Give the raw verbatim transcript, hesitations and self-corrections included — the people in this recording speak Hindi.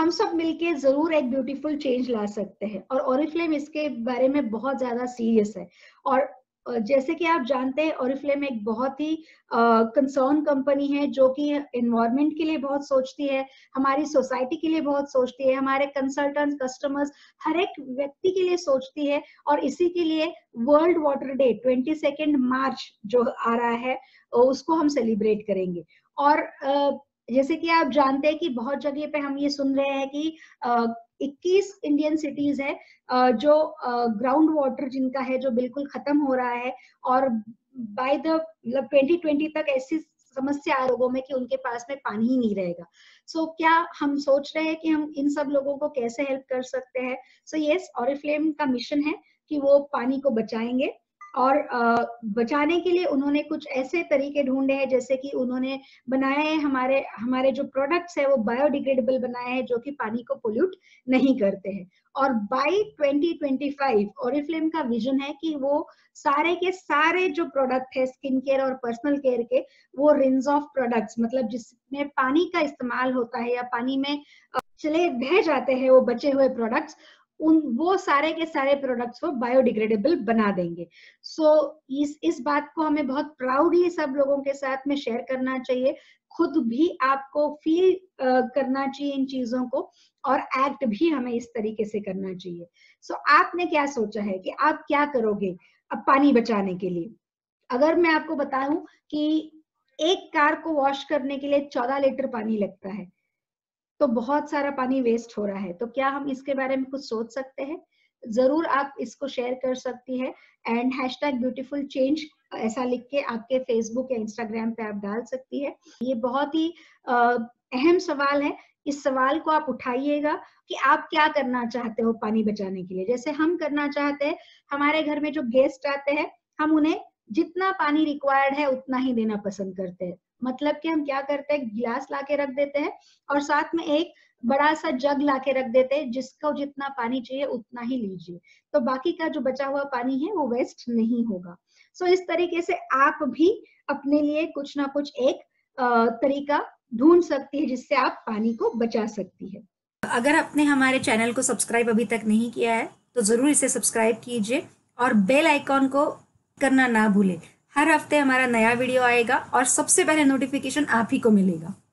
हम सब मिलके जरूर एक ब्यूटीफुल चेंज ला सकते हैं। और ओरिफ्लेम इसके बारे में बहुत ज्यादा सीरियस है। और जैसे कि आप जानते हैं, ओरिफ्लेम एक बहुत ही कंसर्न कंपनी है जो कि एनवायरनमेंट के लिए बहुत सोचती है, हमारी सोसाइटी के लिए बहुत सोचती है, हमारे कंसल्टेंट्स, कस्टमर्स, हर एक व्यक्ति के लिए सोचती है। और इसी के लिए world water day twenty second March जो आ रहा है उसको हम सेलिब्रेट करेंगे। और जैसे कि आप जानते हैं कि बहुत जगह पे हम ये सुन रहे हैं कि इक्कीस इंडियन सिटीज है जो ग्राउंड वाटर जिनका है जो बिल्कुल खत्म हो रहा है। और बाय द मतलब ट्वेंटी ट्वेंटी तक ऐसी समस्या आ लोगों में कि उनके पास में पानी ही नहीं रहेगा। सो so, क्या हम सोच रहे हैं कि हम इन सब लोगों को कैसे हेल्प कर सकते हैं? सो यस, ओरिफ्लेम का मिशन है कि वो पानी को बचाएंगे। और बचाने के लिए उन्होंने कुछ ऐसे तरीके ढूंढे हैं, जैसे कि उन्होंने बनाए हैं हमारे हमारे जो प्रोडक्ट्स है वो बायोडिग्रेडेबल बनाए हैं जो कि पानी को पोल्यूट नहीं करते हैं। और by twenty twenty five Oriflame का विजन है कि वो सारे के सारे जो प्रोडक्ट है स्किन केयर और पर्सनल केयर के, वो रिंस ऑफ प्रोडक्ट्स, मतलब जिसमें पानी का इस्तेमाल होता है या पानी में चले बह जाते हैं वो बचे हुए प्रोडक्ट्स, उन वो सारे के सारे प्रोडक्ट्स को बायोडिग्रेडेबल बना देंगे। सो so, इस इस बात को हमें बहुत प्राउडली सब लोगों के साथ में शेयर करना चाहिए। खुद भी आपको फील uh, करना चाहिए इन चीजों को, और एक्ट भी हमें इस तरीके से करना चाहिए। सो so, आपने क्या सोचा है कि आप क्या करोगे अब पानी बचाने के लिए? अगर मैं आपको बताऊं कि एक कार को वॉश करने के लिए चौदह लीटर पानी लगता है, तो बहुत सारा पानी वेस्ट हो रहा है। तो क्या हम इसके बारे में कुछ सोच सकते हैं? जरूर आप इसको शेयर कर सकती है। एंड हैशटैग ब्यूटीफुल चेंज ऐसा लिख के आपके फेसबुक या इंस्टाग्राम पे आप डाल सकती है। ये बहुत ही अहम सवाल है। इस सवाल को आप उठाइएगा कि आप क्या करना चाहते हो पानी बचाने के लिए। जैसे हम करना चाहते हैं, हमारे घर में जो गेस्ट आते हैं हम उन्हें जितना पानी रिक्वायर्ड है उतना ही देना पसंद करते हैं। मतलब कि हम क्या करते हैं, गिलास ला के रख देते हैं और साथ में एक बड़ा सा जग ला के रख देते हैं, जिसको जितना पानी चाहिए उतना ही लीजिए, तो बाकी का जो बचा हुआ पानी है वो वेस्ट नहीं होगा। सो so, इस तरीके से आप भी अपने लिए कुछ ना कुछ एक तरीका ढूंढ सकती है जिससे आप पानी को बचा सकती है। अगर आपने हमारे चैनल को सब्सक्राइब अभी तक नहीं किया है तो जरूर इसे सब्सक्राइब कीजिए और बेल आइकॉन को करना ना भूलें। हर हफ्ते हमारा नया वीडियो आएगा और सबसे पहले नोटिफिकेशन आप ही को मिलेगा।